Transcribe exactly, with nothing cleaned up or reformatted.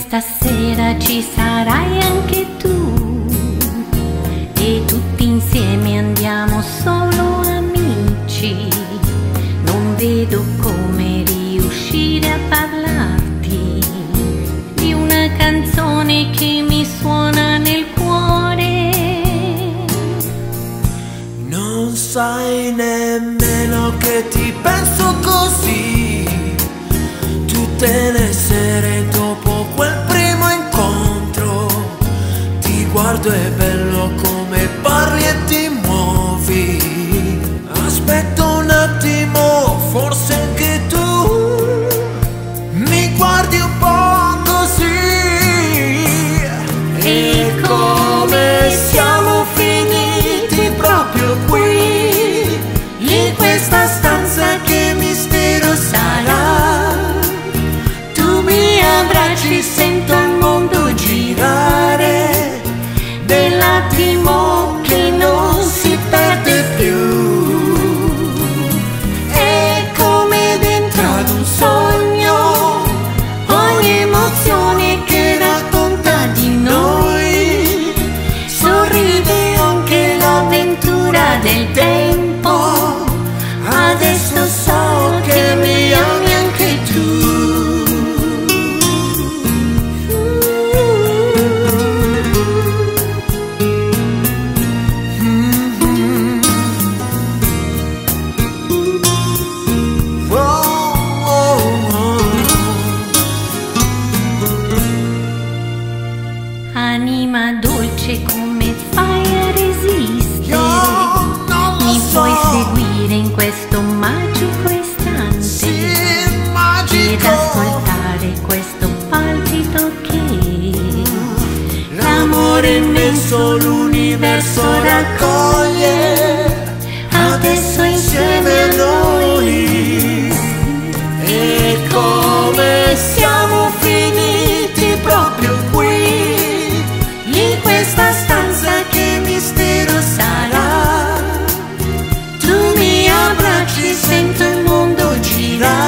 questa sera ci sarai anche tu, e tutti insieme andiamo solo amici. Non vedo come riuscire a parlarti di una canzone che mi suona nel cuore. Non sai nemmeno che ti penso così, tutte le sere dopo quel primo incontro. Ti guardo, è bello come parli e ti muovi. Aspetta un attimo, forse anche tu mi guardi un po' così. E come siamo finiti proprio qui, in questa stanza, che mistero sarà? Tu mi abbracci, sento il mondo girare, nell'attimo che non si perde più. È come dentro ad un sogno, ogni emozione che racconta di noi. Sorride anche l'avventura del tempo, adesso so che mi ami anche tu. Anima dolce, come fai a resistere? Mi puoi seguire in questo magico istante, Sì, ed magico. ascoltare questo palpito che L'amore immenso l'universo raccoglie, adesso insieme a noi. E come siamo finiti proprio qui, in questa stanza, che mistero sarà? Tu mi abbracci, sento il mondo girare,